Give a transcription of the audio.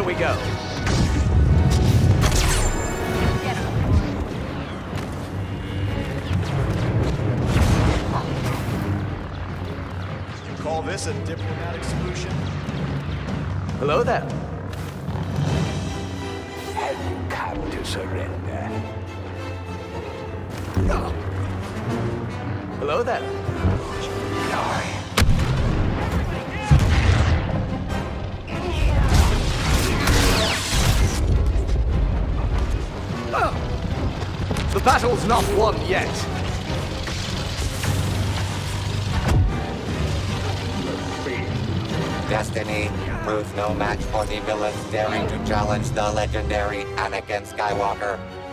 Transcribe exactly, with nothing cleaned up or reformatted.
we go. You call this a diplomatic solution? Hello there. Have you come to surrender? Hello there. No. The battle's not won yet. Destiny proves no match for the villains daring to challenge the legendary Anakin Skywalker.